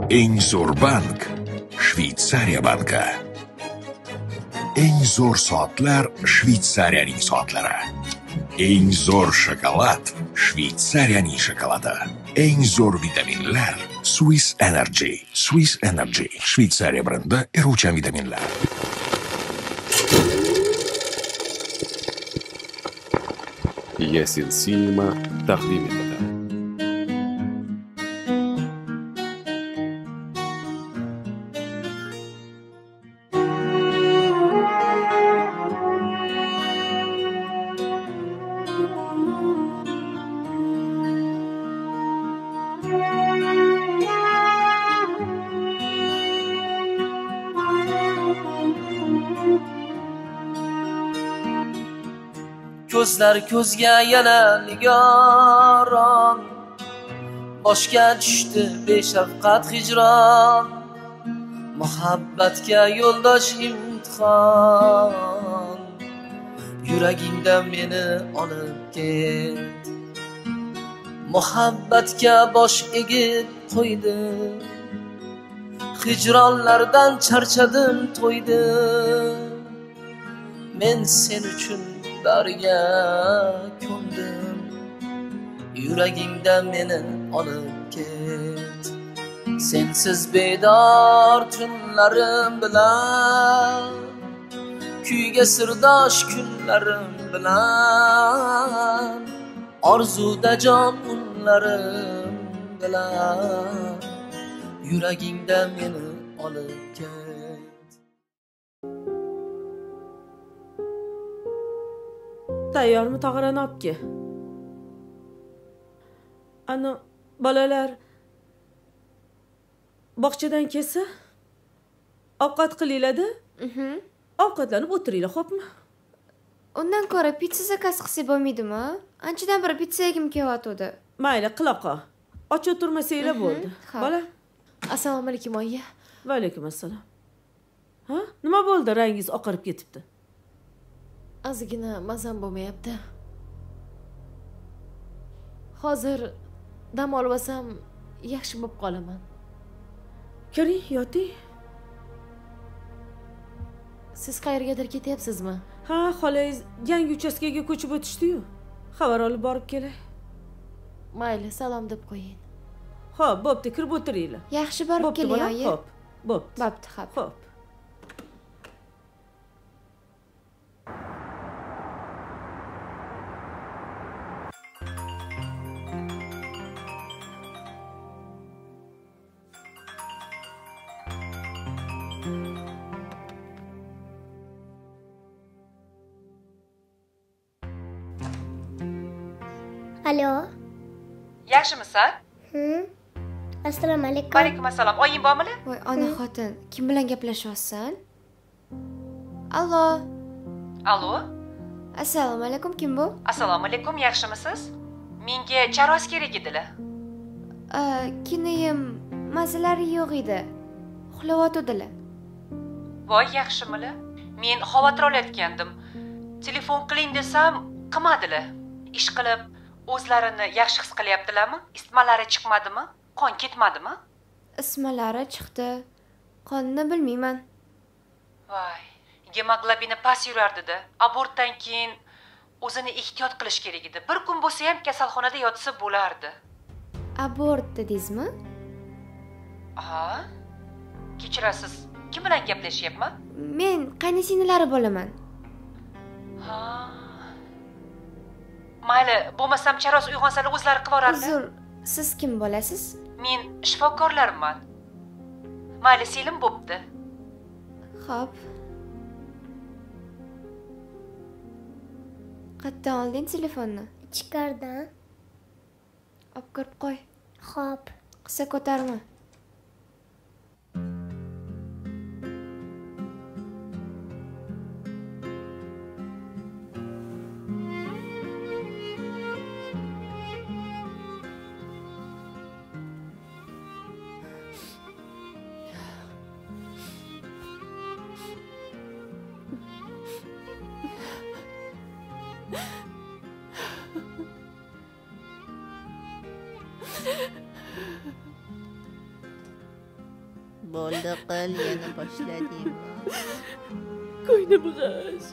Eng zo'r bank Shvetsariya banki. Eng zo'r soatlar Shvetsariyaning soatlari. Eng zo'r shokolad Shvetsariyaning shokoladi. Eng zo'r vitaminlar Swiss Energy. Swiss Energy Shvetsariya brendi eruvchan vitaminlar. Yasil Cinema taqdim etadi. Ko'zlar ko'zga yana nigoron, boshga tushdi beshafqat hijron, muhabbatga yo'ldosh imtihon. Yuragingda meni olib ket, muhabbatga bosh egib qo'ydim, hijronlardan charchadim, to'ydim. Men sen uchun darga ko'ndim, yuragingda meni olib ket. Sensiz bedor tunlarim bilan, kuyga sirdosh kunlarim bilan, orzuda jon unlarim bilan, yuragingda meni olib ket. Tayyormi tog'arani opke? Ana bolalar bog'chadan kelsa, ovqat qilinglar-da. Ovqatlanib o'tiringlar, xo'pmi? Undan ko'ra pitsa zakaz qilsak bo'lmaydimi? Anchadan beri pitsa yegim kelyotdi. Mayli, qila qol. Och o'tirmasanglar bo'ldi. Bola. Assalomu alaykum, oyi. Va alaykum assalom. Ha? Nima bo'ldi? Rangingiz oqarib ketibdi. Ozgina mazam bo'lmayapti. Hozir dam olsam yaxshi bo'lib qolaman. Kiring, yoting. Siz qayergadir ketyapsizmi? Ha, xolangiz yangi uchastkaga ko'chib o'tishdi-yu. Xabar olib borib kelay. Mayli, salom deb qo'ying. Xo'p, bo'pti, kirib o'tiringlar. Yaxshi borib keling, oyi. Xo'p, bo'pti. Bo'pti, xo'p. Alo. Yaxshimisan? Assalomu alaykum. Va alaykum assalom. Oying bormi? Voy, ona xotin, kim bilan gaplashyapsan? Allo. Allo. Assalomu alaykum, kim bu? Assalomu alaykum, yaxshimisiz? Menga charos kerak edilar. Kiniyim mazalari yo'q edi. Uxlayotdilar. Voy, yaxshimili? Men xavotir olayotgandim. Telefon qiling desam, qilmadilar. Ish qilib o'zlarini yaxshi his qilyaptilarmi? Isitmalari chiqmadimi? Qon ketmadimi? Isitmalari chiqdi. Qonni bilmayman. Voy, gemoglobini past yurardi-da. Abortdan keyin o'zini ehtiyot qilish kerak edi. Bir kun bo'lsa ham kasalxonada yotsa bo'lardi. Abort dedingizmi? Ha? Kechirasiz. Kim bilan gaplashyapman? Men qaynisinalari bo'laman. Ha. Mayli, bo'lmasam charos uyg'onsalar o'zlari qilaveradilar. Uzr, siz kim bo'lasiz? Men shifokorlarman. Mayli, selim bo'pti. Xo'p. Qayerdan olding telefonni? Ichkaridan. Olib kirib qo'y. Xo'p. Qissa ko'tarma. Bo'ldi qil, yana boshladingmi? Ko'nglim g'ash.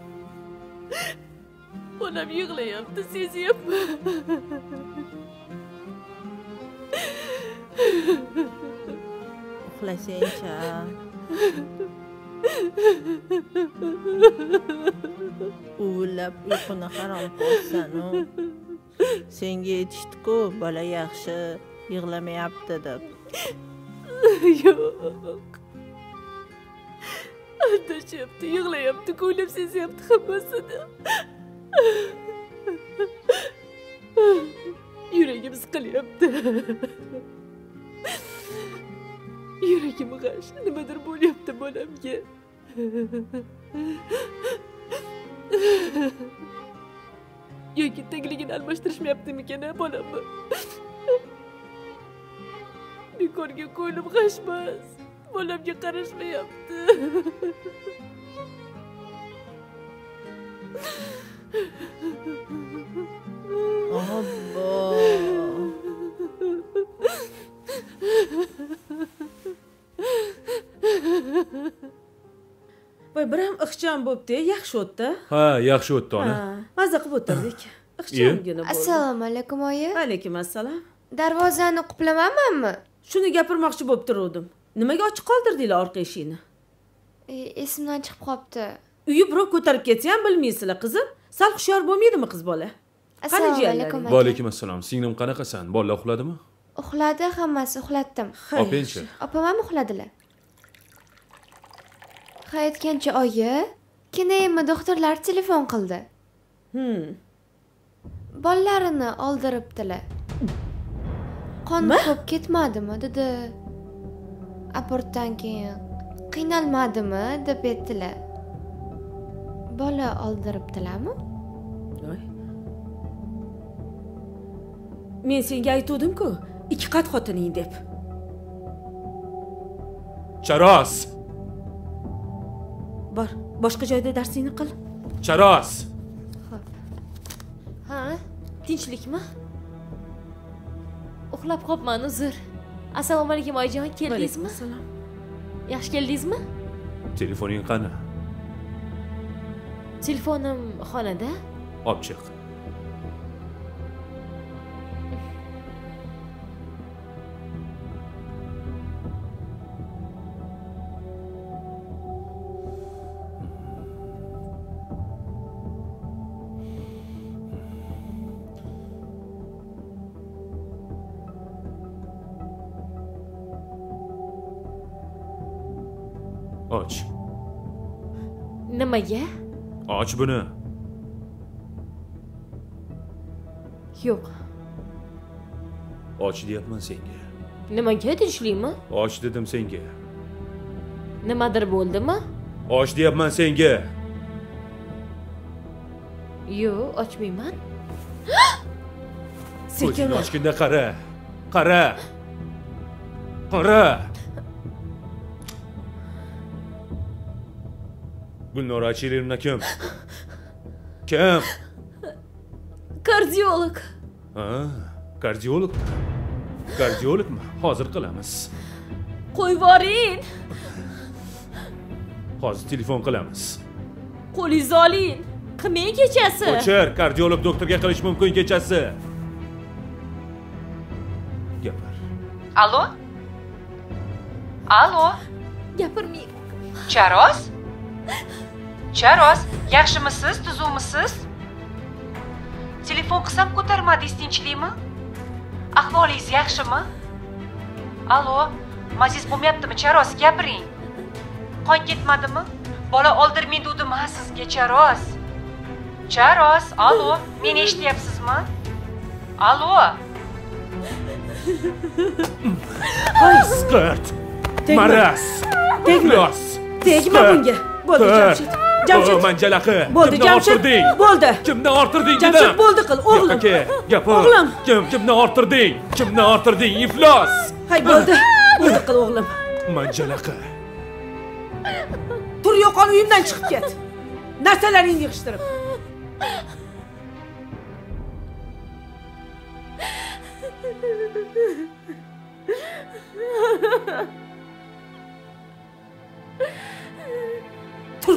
Onam yig'layapti, sezyapman. Uxlasang-cha. Uvillab uyquni harom qilsan-u. Senga aytishdi-ku, bola yaxshi, yig'lamayapti deb. Yo'q. Aldashyapti, yig'layapti, ko'ylab sezyapti hammasini. Yuragim siqilyapti. Yuragim g'ash, nimadir bo'lyapti bolamga. Yoki tagligini almashtirishmayaptimikan bolamni? Bekorga ko'nglim g'ashmas. Bolamga qarashmayapti. Obbo. Voy, biram ixcham bo'pti, yaxshi o'tdi. Ha, yaxshi o'tdi ona. Maza qilib o'tirdik. Ixchamgina bo'ldi. Assalomu alaykum oyi. Alaykum assalom. Darvozani quplamamanmi? Shuni gapirmoqchi bo'lib turuvdim. Nimaga ochiq qoldirdinglar orqa eshikni? Esimdan chiqib qolibdi. Uyi birov ko'tarib ketsa ham bilmaysizlar, qizim. Sal hushyor bo'lmaydimi qiz bola? Assalomu alaykum. Va alaykum assalom. Singlim qanaqasan? Bolalar uxladimi? Uxladi, hammasi uxlatdim. Opangchi. Opam ham uxladilar. Aytgancha oyi, kenayimni doktorlar telefon qildi. Bolalarini oldiribdilar. Qon ko'p ketmadimi dedi. Abortdan keyin qiynalmadimi deb aytdilar. Bola oldiribdilarmi? Men senga aytuvdim-ku, 2 qat xotining deb. Charos. Bor, boshqa joyda darsingni qil. Charos. Xo'p. Ha, tinchlikmi? Uxlab qolibman, uzr. Assalomu alaykum oyijon, keldingizmi? Assalom. Yaxshi keldingizmi? Telefoning qani? Telefonim xonada. Olib chiq. Och. Nimaga? Och buni. Yo'q. Och deyapman senga. Nimaga tinchlikmi? Och dedim senga. Nimadir bo'ldimi? Och deyapman senga. Yo'q, ochmayman. Sekin ochganda qara. Qara. Qara. Gulnora Achirovna kim? Kim? Kardiolog. Ha, kardiologmi? Kardiologmi? Hozir qilamiz. Qo'yvoring. Hozir telefon qilamiz. Qo'lingizni oling. Qilmang kechasi. O'chir, kardiolog doktorga qilish mumkin kechasi. Gapir. Alo? Alo? Gapirmang. Charos? Charos, yaxshimisiz, tuzukmisiz? Telefon qilsam ko'tarmadingiz, tinchlikmi? Ahvolingiz yaxshimi? Alo, maziz bo'lmayaptimi, Charos, gapiring. Qon ketmadimi? Bola oldirmang dedim sizga, Charos. Charos, alo, meni eshityapsizmi? Alo. Hoy, skirt. Maras. Tegma. Tegma bunga. Bo'ldi, Jamshid. Jamshid. Manjalaqi. Bo'ldi, Jamshid. Bo'ldi. Kimdan ortirding? Jamshid, bo'ldi qil, o'g'lim. Aka, gapir. O'g'lim. Kimdan ortirding? Kimdan ortirding? Iflos. Hay, bo'ldi. Bo'ldi qil, o'g'lim. Manjalaqi. Tur yo'qol, uyimdan chiqib ket. Narsalaringni yig'ishtirib.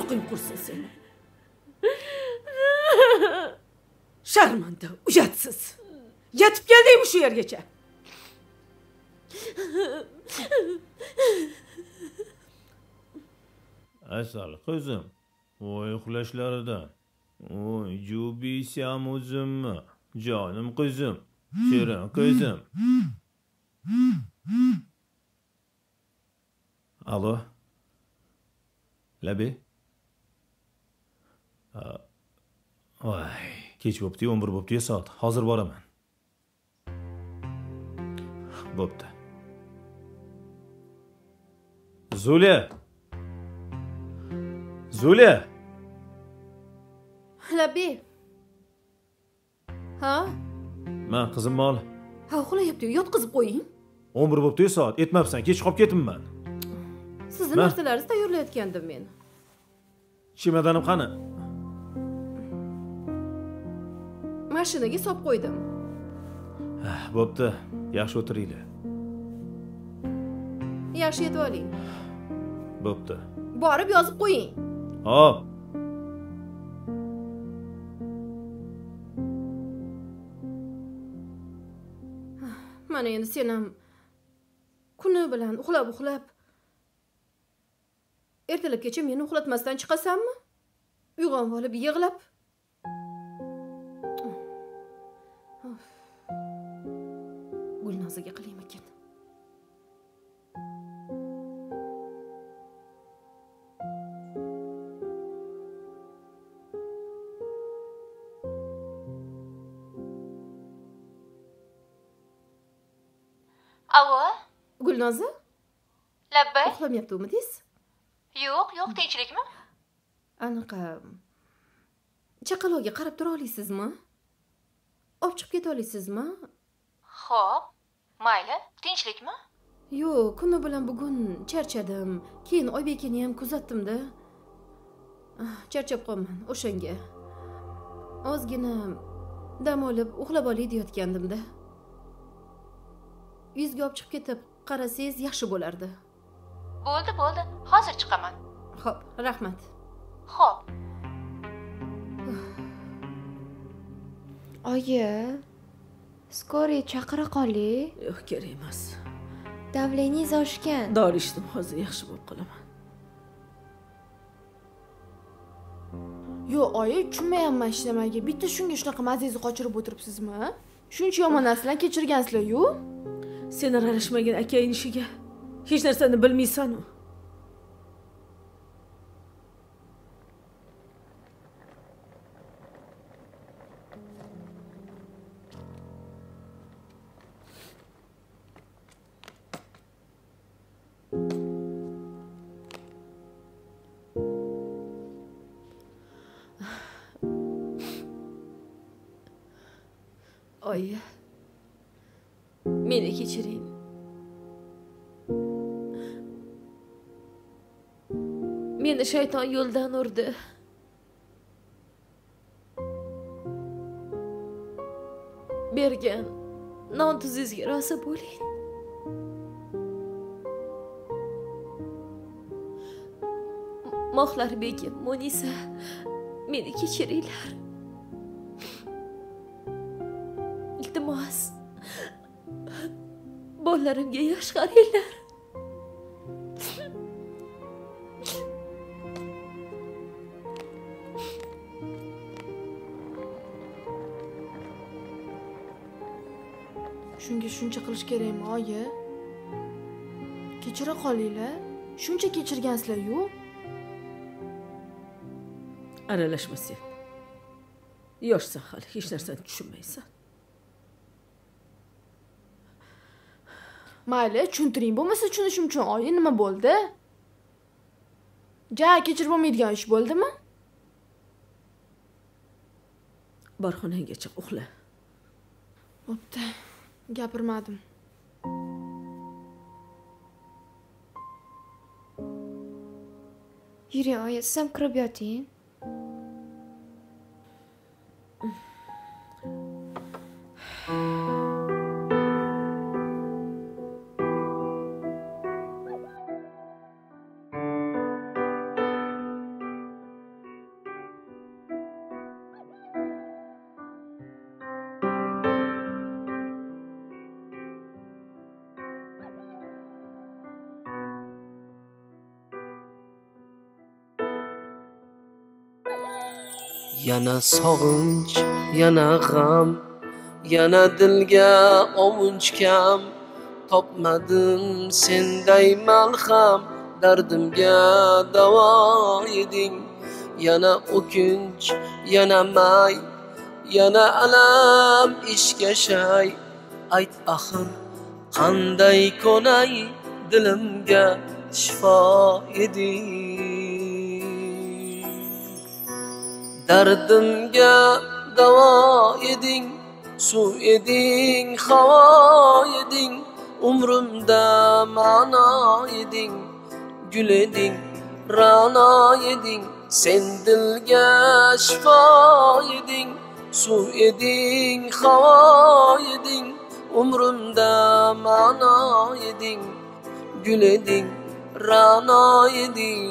Uyqung qursin seni. Sharmanda, uyatsiz. Yetib keldingmi shu yergacha? Asal qizim, voy uxlashlaridan. Voy, jubiysam o'zimmi? Jonim qizim, shirin qizim. Alo. Labi? Voy, kech bo'pti, 11 bo'pti soat. Hozir boraman. Bo'pti. Zulia. Labi. Ha? Men qizimni ol. Ha, uxlayapti, yotqizib qo'ying. 11 bo'pti soat. Etmabsan, kech qolib ketibman. Sizni narsalaringizni tayyorlayotgandim men. Chemodanim qani? Mashinaga solib qo'ydim. Bo'pti, yaxshi o'tiringlar. Yaxshi yetib oling. Bo'pti. Borib yozib qo'ying. Hop. Mana endi sen ham kuni bilan uxlab ertalabgacha meni uxlatmasdan chiqasanmi? Uyg'onib olib yig'lab. Gulnozaga qilayim ekan. Alo? Gulnoza? Labbay? Uxlamayaptimiz? Yo'q, tinchlikmi? Anaqa chaqaloqga qarab tura olasizmi? Olib chiqib keta olasizmi? Xo'p, mayli, tinchlikmi? Yo'q, kuni bilan bugun charchadim. Keyin Oybekini ham kuzatdim-da. Charchab qolman o'shanga. Ozgina dam olib uxlab olay deyotgandim-da. Yuzga olib chiqib ketib qarasangiz yaxshi bo'lardi. Bo'ldi, hozir chiqaman. Xo'p, rahmat. Xo'p. Oyi, skoriy chaqira qoli. Yo'q, kerak emas. Davleningiz oshgan. Dori ichdim, hozir yaxshi bo'lib qolaman. Yo'q, oyi, tushunmayapman hech nimaga. Bitta shunga shunaqa mazangizni qochirib o'tiribsizmi? Shuncha yomon narsalarni kechirgansizlar-yu. Sen aralashmagan akang ishiga hech narsani bilmaysan-ku. Oyi, meni kechiring. Meni shayton yo'ldan urdi. Bergan non tuzingizga rosa bo'ling. Mohlar begim, Munisa, meni kechiringlar. Iltimos, bolalarimga yosh qaranglar. Shunga shuncha qilish kerakmi, oyi? Kechira qolinglar. Shuncha kechirgansizlar-yu. Aralashma sen. Yoshsan hali, hech narsani tushunmaysan. Mayli, tushuntiring. Bo'lmasa tushunishim uchun, oyi, nima bo'ldi? Ja, kechirib bo'lmaydigan ish bo'ldimi? Bor xonangga chiq, uxla. Bo'pti. Gapirmadim. Yuring, oyi, siz ham kirib yoting. yana sog'inch, yana g'am, yana dilga ovunch kam. Topmadim senday malham, dardimga davo eding. Yana o'kinch, yana may, yana alam ishga shay. Ayt axir qanday konay, dilimga shifo eding. Dardimga davo eding, suv eding, havo eding. Umrimda ma'no eding, gul eding, ra'no eding. Sen dilga shifo eding, suv eding, havo eding. Umrimda ma'no eding, gul eding, ra'no eding.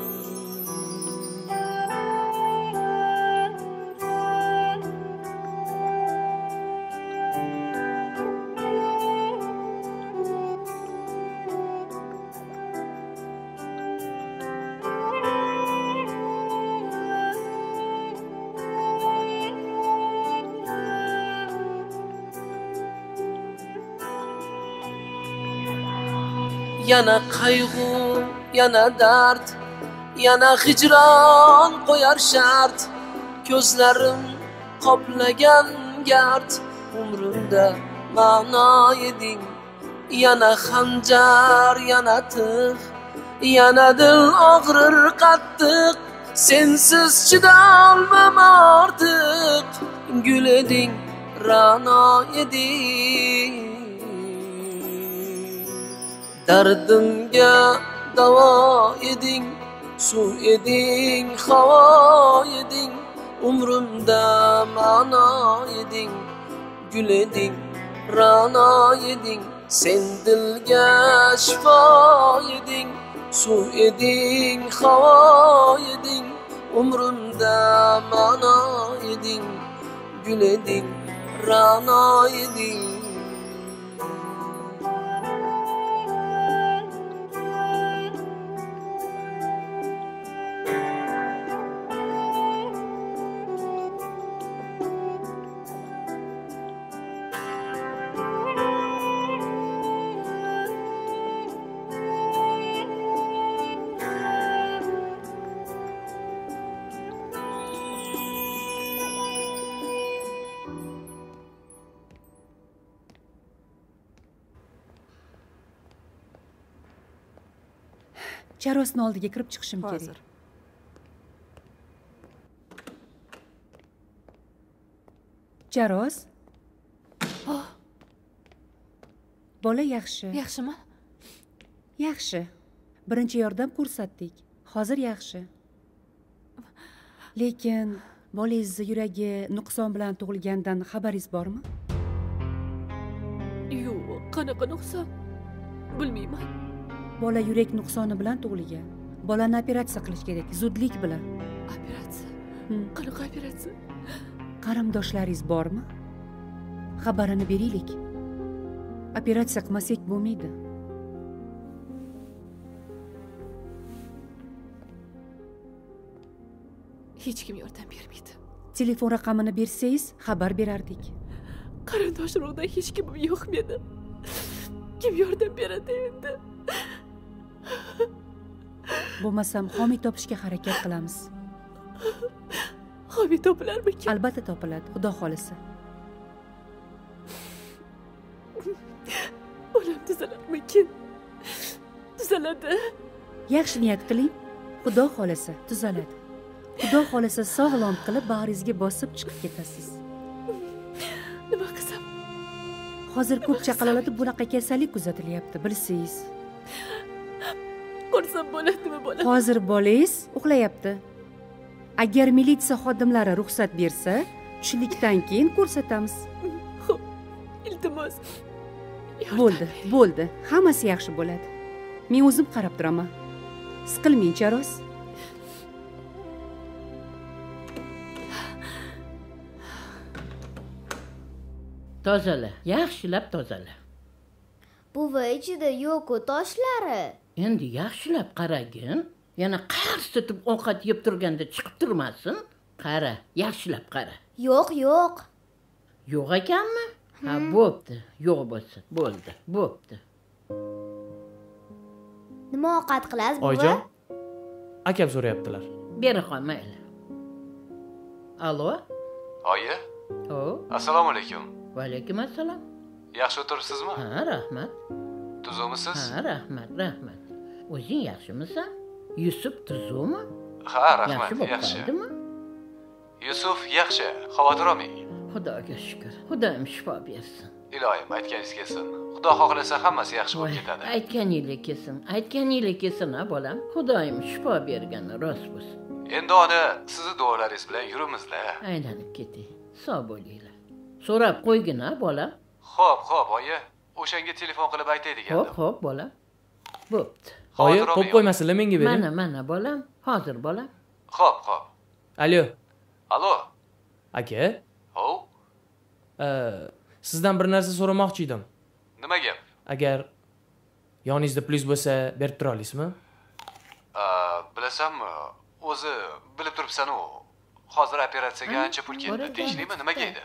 Yana qayg'u, yana dard, yana hijron qo'yar shart. Ko'zlarim qoplagan gard, umrimda ma'no eding. Yana xanjar, yana tig', yana dil og'rir qattiq. Sensiz chidolmam ortiq, gul eding, ra'no eding. Dardimga davo eding, suv eding, havo eding. Umrimda ma'no eding, gul eding, ra'no eding. Sen dilga shifo eding, suv eding, havo eding. Umrimda ma'no eding, gul eding, ra'no eding. Charosning oldiga kirib chiqishim kerak. Charos? Bola yaxshi. Yaxshimi? Yaxshi. Birinchi yordam ko'rsatdik. Hozir yaxshi. Lekin bolangiz yuragi nuqson bilan tug'ilgandan xabaringiz bormi? Yo'q, qanaqa nuqson? Bilmayman. Bola yurak nuqsoni bilan tug'ilgan. Bolani operatsiya qilish kerak, zudlik bilan. Operatsiya? Qanaqa operatsiya? Qarindoshlaringiz bormi? Xabarini beraylik. Operatsiya qilmasak bo'lmaydi. Hech kim yordam bermaydi. Telefon raqamini bersangiz, xabar berardik. Qarindoshlardan hech kim yo'q meni. Kim yordam beradi endi? Bo'lmasam homiy topishga harakat qilamiz. Homiy topilarmikin? Albatta topiladi, xudo xolisa. Bolam tuzaladimikin? Tuzaladi. Yaxshi niyat qiling, xudo xolisa tuzaladi. Xudo xolisa sog'lom qilib bag'ringizga bosib chiqib ketasiz. Nima qilsam? Hozir ko'p chaqaloqlarda bunaqa kasallik kuzatilyapti, bilsangiz. Ko'rsam bo'ladimi bola? Hozir bolangiz uxlayapti. Agar militsiya xodimlari ruxsat bersa, tushlikdan keyin ko'rsatamiz. Xo'p, iltimos. Bo'ldi. Hammasi yaxshi bo'ladi. Men o'zim qarab turaman. Siqilmang, Charos. Tozala, yaxshilab tozala. Buvi ichida yo'q-ku toshlari. Endi yaxshilab qaragin. Yana qars etib ovqat yeb turganda chiqib turmasin. Qara, yaxshilab qara. Yo'q. Yo'q ekanmi? Ha, bo'pti. Yo'q bo'lsa, bo'ldi. Bo'pti. Nima ovqat qilasiz, buva? Oyijon, akam so'rayaptilar. Bera qol, mayli. Alo? Oyi, O, assalomu alaykum. va alaykum assalom. Yaxshi o'tiribsizmi? Ha, rahmat. Tuzukmisiz? Ha, rahmat. O'zing yaxshimisan? Yusuf tuzukmi? Ha, rahmat, Yaxshi bo'lib yaxshi. qoldimi? Yusuf yaxshi, xavotir olmang. Xudoga shukr. Xudoim shifo bersin. Iloyim, aytganingiz kelsin. Xudo xohlasa hammasi yaxshi bo'lib ketadi. Aytganingiz kelsin, ha bolam. Xudoim shifo bergani rost bo'lsin. Endi ona sizni duolaringiz bilan yurimizlar. Aylanib ketay. Sog' bo'linglar. So'rab qo'ygin, ha bolam. Xo'p, oyi. O'shanga telefon qilib aytay degandim. Xo'p, bolam. Bo'pti. Oyi, qo'yib qo'ymasinlar, menga bering. Mana bolam. Hozir bolam. Xo'p. Alo. Alo. Aka? Hov. Sizdan bir narsa so'ramoqchi edim. Nima gap? Agar yoningizda plyus bo'lsa, berib tura olasizmi? Bilasanmi, o'zi bilib turibsan-ku. Hozir operatsiyaga ancha pul ketdi. Tinchlikmi, nimaga edi?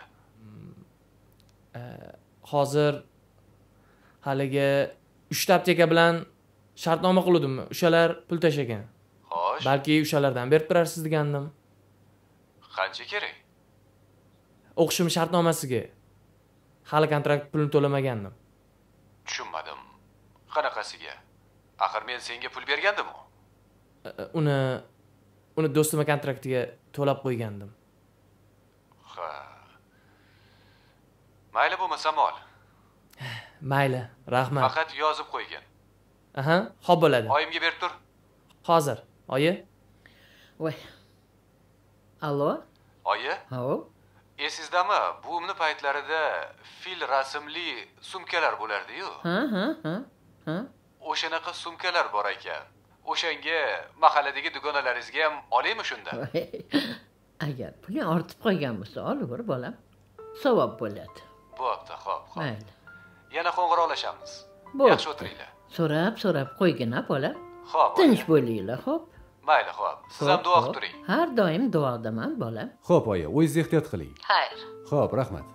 Hozir haligi 3 ta apteka bilan shartnoma qildim. O'shalar pul tashlagan. Xo'sh. Balki o'shalardan berib turarsiz degandim. Qancha kerak? O'qishim shartnomasiga. Hali kontrakt pulini to'lamagandim. Tushunmadim. Qanaqasiga? Axir men senga pul bergandim-ku. Uni do'stim kontraktiga to'lab qo'ygandim. Ha. Mayli bo'lmasa mol. Mayli, rahmat. Faqat yozib qo'ygin. Aha, xo'p bo'ladi. Oyimga berib tur. Hozir. Oyi? Voy. Alo? Oyi? Hov. Esizdami? Buvimni paytlarida fil rasmli sumkalar bo'lardi-yu. Ha. O'shanaqa sumkalar bor ekan. O'shanga mahalladagi dugonalaringizga ham olaymi shunda? Agar puling ortib qolgan bo'lsa, olaver bolam. Savob bo'ladi. Bo'pti, xo'p. Mayli. Yana qo'ng'iroqlashamiz. Yaxshi o'tiringlar. So'rab qo'ygin, ha bolam. Xo'p. Tinch bo'linglar, xo'p. Mayli, xo'p. Siz ham duo qilib turing. Har doim duodaman, bolam. Xo'p, oyi, o'zingiz ehtiyot qiling. Xayr. Xo'p, rahmat.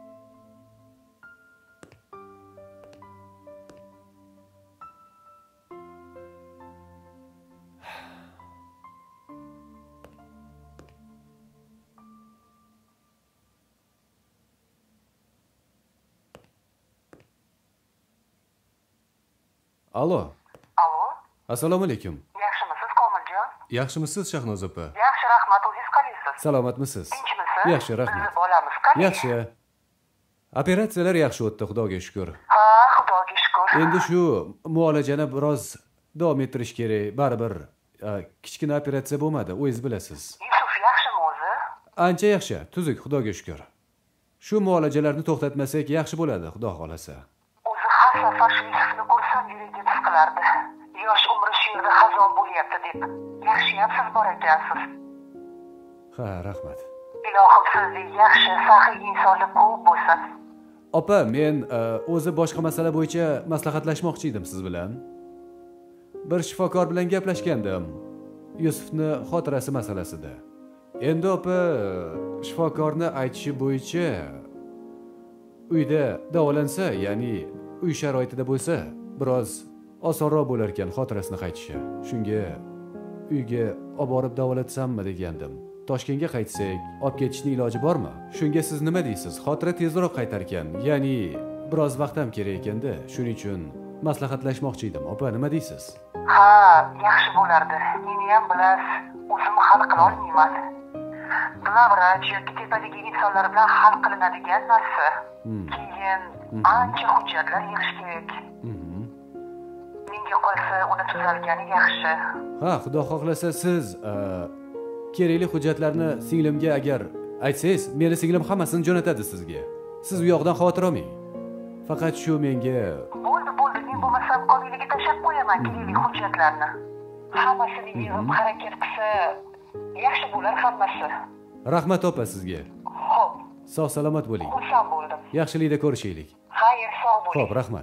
Alo. Assalomu alaykum. Yaxshimisiz, Komiljon? Yaxshimisiz, Shahnoz opa? Yaxshi, rahmat. O'zingiz qalaysiz? Salomatmisiz? Tinchmisiz? Yaxshi, rahmat. Bizni bolamiz qanday? Yaxshi. Operatsiyalar yaxshi o'tdi, Xudoga shukr. Ha, Xudoga shukr. Endi shu muolajani biroz davom ettirish kerak. Baribir kichkina operatsiya bo'lmadi, o'zingiz bilasiz. Yusuf yaxshimi o'zi? Ancha yaxshi, tuzuk, Xudoga shukr. Shu muolajalarni to'xtatmasak yaxshi bo'ladi, Xudo xolasa. O'zi har safar shu Yusufni ko'rsam yuragim siqilardi. Yosh umri shu yerda xazon bo'lyapti deb. Yaxshiyam siz bor ekansiz. Ha, rahmat. Ilohim sizdek yaxshi, saxiy insonlar ko'p bo'lsin. Opa, men o'zi boshqa masala bo'yicha maslahatlashmoqchi edim siz bilan. Bir shifokor bilan gaplashgandim. Yusufni xotirasi masalasida. Endi opa, shifokorni aytishi bo'yicha uyda davolansa, ya'ni uy sharoitida bo'lsa, biroz osonroq bo'lar ekan xotirasini qaytishi. Shunga uyga olib borib davolatsammi degandim. Toshkentga qaytsak, olib ketishning iloji bormi? Shunga siz nima deysiz? Xotira tezroq qaytar ekan. Ya'ni biroz vaqt ham kerak ekanda, shuning uchun maslahatlashmoqchi edim. Opa, nima deysiz? Ha, yaxshi bo'lardi. Meni ham bilasiz, o'zim hal qila olmayman. Glabvrach yoki tepadagi insonlar bilan hal qilinadigan narsa. Keyin ancha hujjatlar yig'ish kerak. Menga qolsa, uni tuzalgani yaxshi. Ha, Xudo xohlasa siz kerakli hujjatlarni singlimga agar aytsangiz, meni singlim hammasini jo'natadi sizga. Siz u yoqdan xavotir olmang. Faqat shu menga Bo'ldi. Men bo'lmasam qobilaga tashlab qo'yaman kerakli hujjatlarni. Hammasini yig'ib harakat qilsa, yaxshi bo'lar hammasi. Rahmat opa sizga. Xo'p. Sog' salomat bo'ling. Xursand bo'ldim. Yaxshilikda ko'rishaylik. Xayr, sog' bo'ling. Xo'p, rahmat.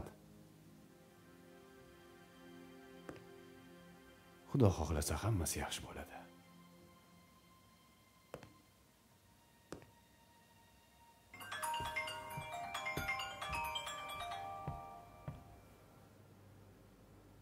Xudo xohlasa hammasi yaxshi bo'ladi.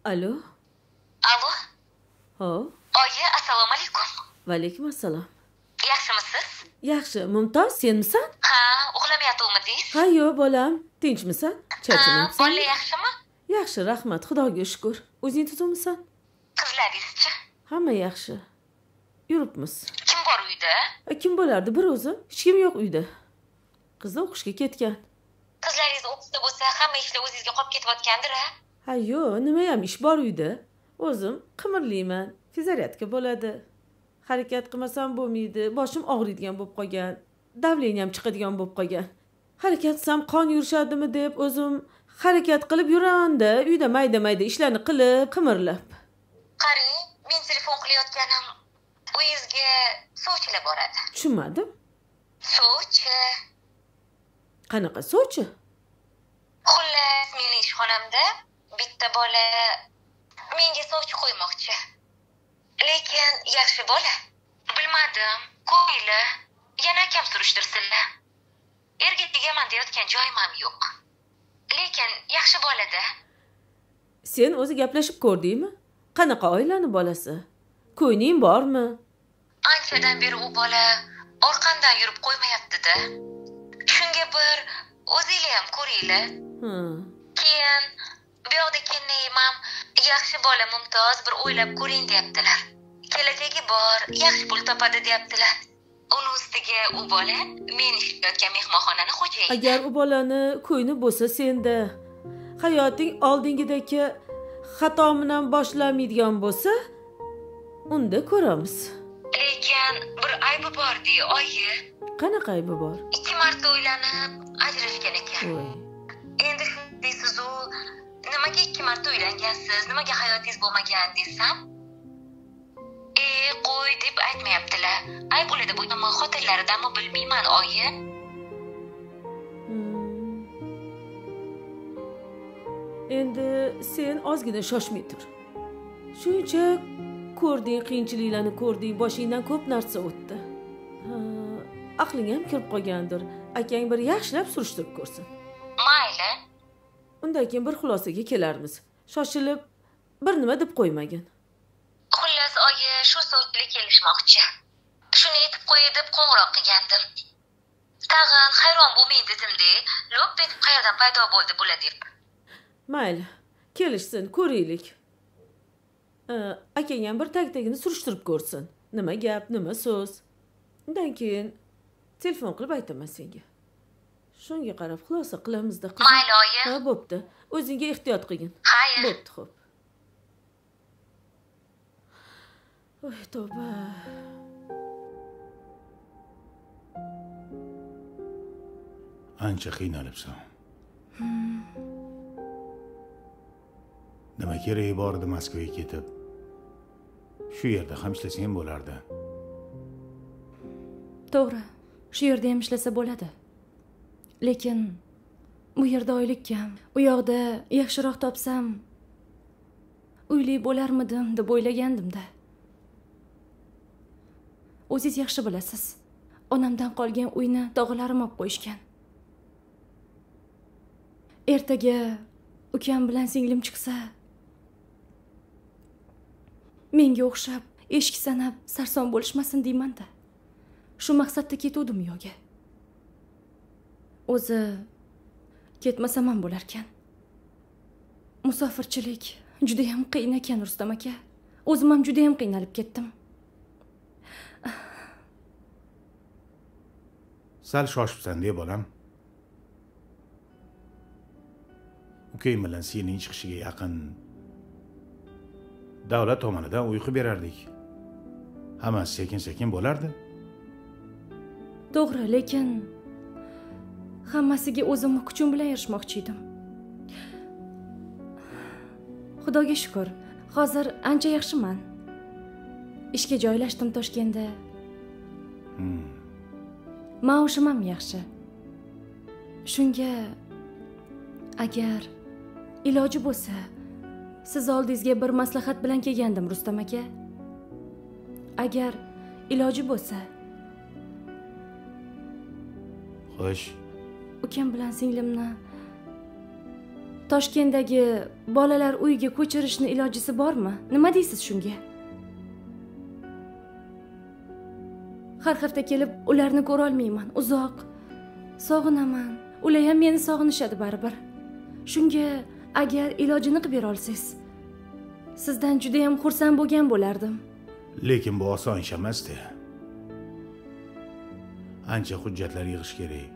Alo. Alo. Ho. Oyi, assalomu alaykum. Va alaykum assalom. Yaxshimisiz? Yaxshi, Mumtoz, senmisan? Ha, uxlamayotganmidingiz? Ha, yo'q, bolam. Tinchmisan? Charchamayapsan? Bola yaxshimi? Yaxshi, rahmat, Xudoga shukr. O'zing tuzukmisan? Qizlaringizchi? Hamma yaxshi. Yuribmiz. Kim bor uyda? Kim bo'lardi, bir o'zi? Hech kim yo'q uyda. Qizi o'qishga ketgan. Qizlaringiz o'qishda bo'lsa, hamma ishlar o'zingizga qolib ketayotgandir-a? Ha, yo'q, nima ham ish bor uyda. O'zim qimirlayman. Fizaryadka bo'ladi. Harakat qilmasam bo'lmaydi. Boshim og'riydigan bo'lib qolgan. Davleniyam chiqadigan bo'lib qolgan. Harakat qilsam qon yurishadimi deb o'zim harakat qilib yuraman-da, uyda mayda-mayda ishlarni qilib, qimirlab. Qarang, men telefon qilayotganim uyingizga sovchilar boradi. Tushunmadim. Sovchi. Qanaqa sovchi? Xullas, mening ishxonamda bitta bola menga sovchi qo'ymoqchi. Lekin yaxshi bola. Bilmadim, ko'ngli yana kam surishtirsinlar. Erga tegaman deyotgan joyim ham yo'q. Lekin yaxshi bolada. Sen o'zi gaplashib ko'rdingmi? Qanaqa oilani bolasi? Ko'yning bormi? Anchadan beri u bola orqamdan yurib qo'ymayapti-da. Shunga bir o'zinglar ham ko'ringlar. Keyin bu yoqda kelinayim ham yaxshi bola Mumtoz bir o'ylab ko'ring deyaptilar. Kelajagi bor, yaxshi pul topadi deyaptilar. Uni ustiga u bola men ishlayotgan mehmonxonani xo'jayini. Agar u bolani ko'yni bo'lsa senda, hayoting oldingidagi xato bilan boshlanmaydigan bo'lsa, unda ko'ramiz. Lekin bir aybi bor-di, oyi. Qanaqa aybi bor? 2 marta uylanib, ajrashgan ekan. Endi deysiz-u, nimaga 2 marta uylangansiz, nimaga hayotingiz bo'lmagan desam, qo'y deb aytmayaptilar. Ayb bo'ladi bu yomon xotinlaridanmi bilmayman, oyi. Endi sen ozgina shoshmay tur. Shuncha ko'rding, qiyinchiliklarni ko'rding, boshingdan ko'p narsa o'tdi. Aqling ham kirib qolgandir. Akang bir yaxshilab surishtirib ko'rsin. Mayli. Undan keyin bir xulosaga kelarmiz. Shoshilib bir nima deb qo'ymagin. Xullas, oyi, shu sovchilik kelishmoqchi. Shuni aytib qo'y deb qo'ng'iroq qilgandim. Tag'in hayron bo'lmay dedim-da, lop etib qayerdan paydo bo'ldi bular deb. Mayli, kelishsin, ko'raylik. Akang ham bir tag-tagini surishtirib ko'rsin. Nima gap, nima so'z. Undan keyin telefon qilib aytaman senga. Shunga qarab xulosa qilamiz-da qizim. Mayli, oyi. Ha, bo'pti. O'zingga ehtiyot qilgin. Xayr. Bo'pti, xo'p. Voy, tavba. Ancha qiynalibsan. Nima keragi bor edi Moskvaga ketib? Shu yerda ham ishlasang bo'lardi. To'g'ri, shu yerda ham ishlasa bo'ladi. Lekin bu yerda oylik kam. U yoqda yaxshiroq topsam, uyli bo'larmidim deb o'ylagandim-da. O'zingiz yaxshi bilasiz. Onamdan qolgan uyni tog'alarim olib qo'yishgan. Ertaga ukam bilan singlim chiqsa, menga o'xshab eshik sanab sarson bo'lishmasin deyman-da. Shu maqsadda ketuvdim yo'ga. O'zi ketmasam ham bo'lar ekan. Musofirchilik juda ham qiyin ekan, Rustam aka. O'zim ham juda ham qiynalib ketdim. Sal shoshibsan-da, bolam. Ukang bilan sening chiqishiga yaqin davlat tomonidan uy qilib berardik. Hammasi sekin-sekin bo'lardi. To'g'ri, lekin hammasiga o'zimni kuchim bilan erishmoqchi edim. Xudoga shukr, hozir ancha yaxshiman. Ishga joylashdim Toshkentda. Maoshim ham yaxshi. Shunga agar iloji bo'lsa, siz oldingizga bir maslahat bilan kelgandim, Rustam aka. Agar iloji bo'lsa. Xo'sh. Ukam bilan singlimni Toshkentdagi bolalar uyiga ko'chirishni ilojisi bormi? Nima deysiz shunga? Har hafta kelib ularni ko'ra olmayman. Uzoq. Sog'inaman. Ular ham meni sog'inishadi baribir. Shunga agar ilojini qilib bera olsangiz, sizdan juda ham xursand bo'lgan bo'lardim. Lekin bu oson ish emasdi. Ancha hujjatlar yig'ish kerak.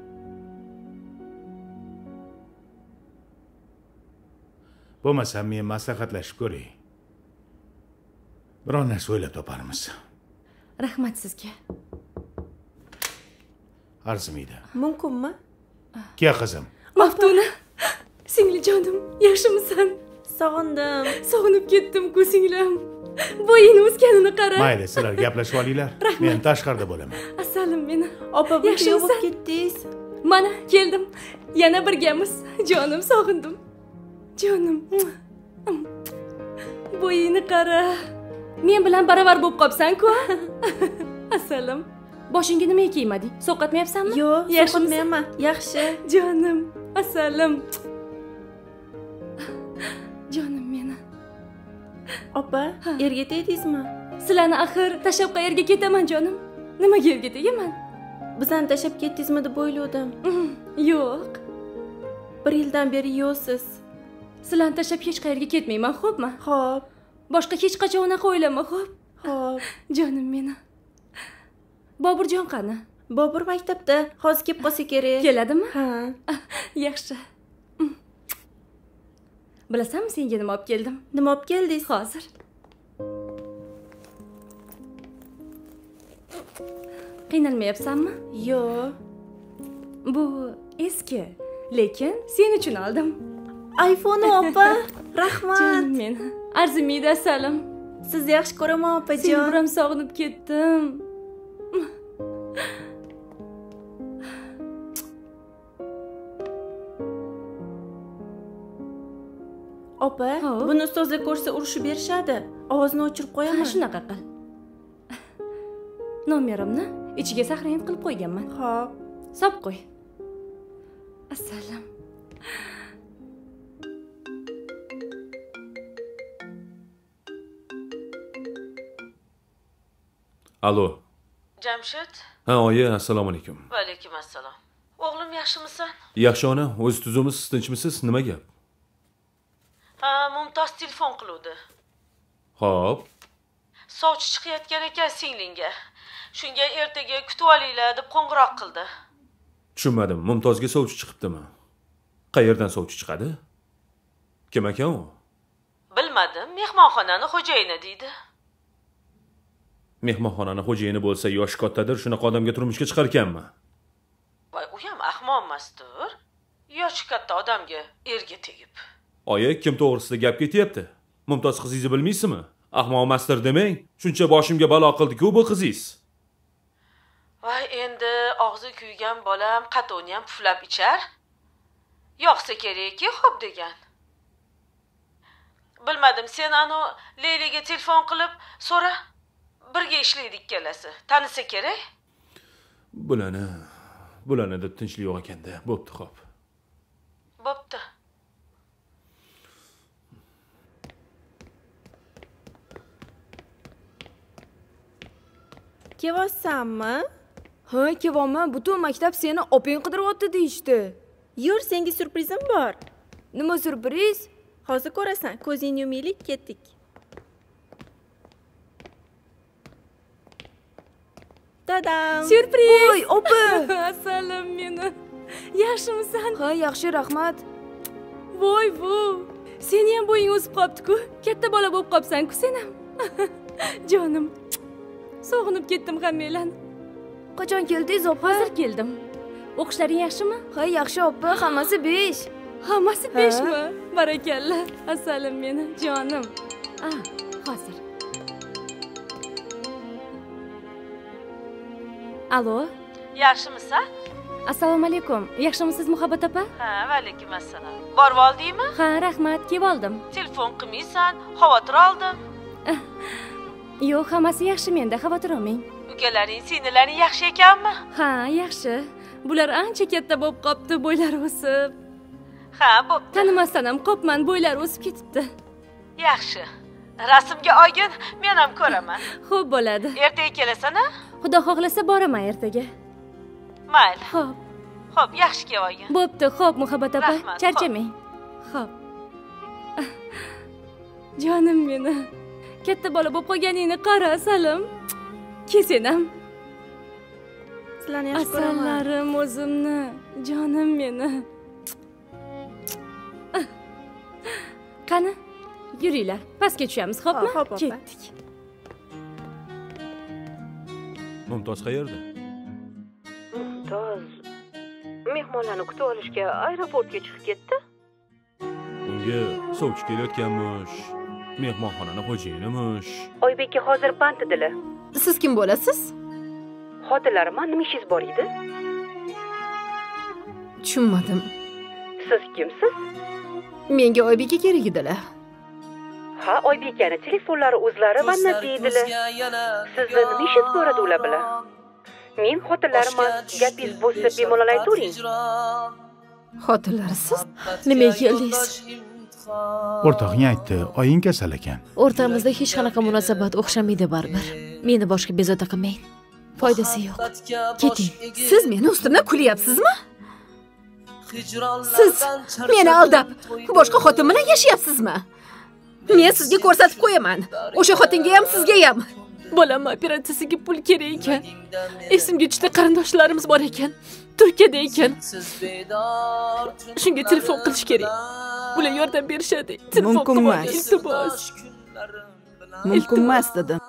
Bo'lmasa men maslahatlashib ko'ray. Biror narsa o'ylab toparmiz. Rahmat sizga. Arzimaydi. Mumkinmi? Kel qizim. Maftuna, singiljonim, yaxshimisan? Sog'indim. Sog'inib ketdim-ku singlim. Bo'ying o'sganini qara. Mayli, sizlar gaplashib olinglar. Men tashqarida bo'laman. Asalim meni. Opa, bu yo'q bo'lib ketdingiz. Mana keldim. Yana birgamiz. Jonim, sog'indim. Jonim. Bo'yingni qara. Men bilan baravar bo'lib qopsan-ku. Asalim. Boshingga nima kiymading? Sovqatmayapsanmi? Yo'q, sovqatmayapman. Yaxshi. Jonim, asalim. Jonim meni. Opa, erga tegdingizmi? Sizlarni axir tashlab qayerga ketaman jonim? Nimaga erga tegaman? Bizani tashlab ketdingizmi deb o'yladim. Yo'q. 1 yildan beri yo'qsiz. Sizlarni tashlab hech qayerga ketmayman, xo'pmi? Xo'p. Boshqa hech qachon unaqa o'ylama, xo'p? Xo'p. Jonim meni. Boburjon qani? Bobur maktabda. Hozir kelib qolsa kerak. Keladimi? Ha. Yaxshi. Bilasanmi senga nima olib keldim? Nima olib keldingiz? Hozir. Qiynalmayapsanmi? Yo'q. Bu eski, lekin sen uchun oldim. iPhone opa, rahmat. Jonim meni. Arzimaydi asalim. Sizni yaxshi ko'raman opajon. Seni ham sog'inib ketdim. Opa, buni ustozlar ko'rsa urushib berishadi. Ovozini o'chirib qo'yaman. Shunaqa qil. Nomerimni ichiga saqlanib qilib qo'yganman. Xo'p. Sop qo'y. Assalom. Alo. Jamshid? Ha, oyi, assalomu alaykum. Va alaykum assalom. O'g'lim yaxshimisan? Yaxshi ona, o'z tuzumisiz, tinchmisiz? Nima gap? Ha, Mumtoz telefon qiluvdi. Xo'p. Sovchi chiqayotgan ekan singlingga. Shunga ertaga kutib olinglar deb qo'ng'iroq qildi. Tushunmadim. Mumtozga sovchi chiqibdimi? Qayerdan sovchi chiqadi? Kim ekan u? Bilmadim, mehmonxonani xo'jayini deydi. Mehmonxonani xo'jayini bo'lsa, yoshi kattadir, shunaqa odamga turmushga chiqarkanmi? Voy, u ham ahmoq emasdir. Yoshi katta odamga erga tegib. Oyi, kim to'g'risida gap ketyapti? Mumtoz qizingizni bilmaysizmi? Ahmoq emasdir demang. Shuncha boshimga balo qildi-ku bu qizingiz. Voy, endi og'zi kuygan bolam qatovni ham puflab ichar. Yo'qsa kerakki, xo'p degan. Bilmadim, sen anu Leylaga telefon qilib so'ra. Birga ishlaydik ikkalasi. Tanisa kerak. Bularni deb tinchlik yo'q ekanda. Bo'pti, xo'p. Bo'pti. Kevasanmi? Ha, kevaman. Butun maktab seni oping qidiryapti deyishdi. Yur, senga surprizim bor. Nima surpriz? Hozir ko'rasan. Ko'zingni yumaylik, ketdik. Tadam! Surpriz! Voy, opa! Assalom meni. Yaxshimisan? Ha, yaxshi, rahmat. Voy, bu. Seni ham bo'ying o'sib qopti-ku. Katta bola bo'lib qopsan-ku sen ham. Jonim. Sog'inib ketdim hammanglarni. Qachon keldingiz, opa? Hozir keldim. O'qishlaring yaxshimi? Ha, yaxshi, opa. Hammasi 5. Hammasi 5mi? Barakalla. Assalom meni, jonim. Hozir. Alo. Yaxshimisan? Assalomu alaykum. Yaxshimisiz Muhabbat opa? Ha, va alaykum assalom. Borib oldingmi? Ha, rahmat, kelib oldim. Telefon qilmaysan, xavotir oldim. Yo'q, hammasi yaxshi menda, xavotir olmang. Ukalaring, singllaring yaxshi ekanmi? Ha, yaxshi. Bular ancha katta bo'lib qopti, bo'ylari o'sib. Ha, bo'pti. Tanimasdan ham qopman, bo'ylari o'sib ketibdi. Yaxshi. Rasmga olgin, men ham ko'raman. Xo'p bo'ladi. Ertaga kelasan-a? Xudo xohlasa boraman ertaga. Mayli. Xo'p. Xo'p, yaxshi kelib olgin. Bo'pti, xo'p Muhabbat opa, Rahmat, charchamang. Xo'p. Jonim meni. Katta bola bo'lib qolganingni qara, Salim. Kelsen ham. Sizlarni yaxshi ko'raman. Asallarim o'zimni, jonim meni. Qani, yuringlar. Pastga tushamiz, xo'pmi? Xo'p, opa. Ketdik. Mumtoz qayerda? Mumtoz mehmonlarni kutib olishga aeroportga chiqib ketdi. Unga sovchi kelayotganmish. Mehmonxonani xo'jayinimish. Oybekka hozir band edilar. Siz kim bo'lasiz? Xotinlarim, nima ishingiz bor edi? Tushunmadim. Siz kimsiz? Menga Oybekka kerak edilar. Ha, Oybekani telefonlari o'zlari vannada edilar. Sizni nima ishingiz bor edi ular bilan? Men xotinlarimman, gapingiz bo'lsa bemalol aytavering. Xotinlarisiz? Nimaga keldingiz? O'rtog'ing aytdi, oying kasal ekan. O'rtamizda hech qanaqa munosabat o'xshamaydi baribir. Meni boshqa bezovta qilmang. Foydasi yo'q. Keting. Siz meni ustimdan kulyapsizmi? Siz meni aldab, boshqa xotin bilan yashayapsizmi? Men sizga ko'rsatib qo'yaman. O'sha xotinga ham, sizga ham. Bolam operatsiyasiga pul kerak ekan. Esimga tushdi, qarindoshlarimiz bor ekan. Turkiyada ekan. Shunga telefon qilish kerak. Ular yordam berishadi. Telefon Mumkin emas. Iltimos. Mumkin emas dedim.